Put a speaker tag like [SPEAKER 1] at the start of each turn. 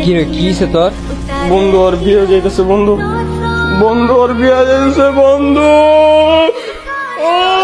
[SPEAKER 1] কি রে কি হইছে তোর?
[SPEAKER 2] বন্ধু ওর বিয়ে যাইতেছে বন্ধু, বন্ধু ওর বিয়ে যাইতেছে বন্ধু।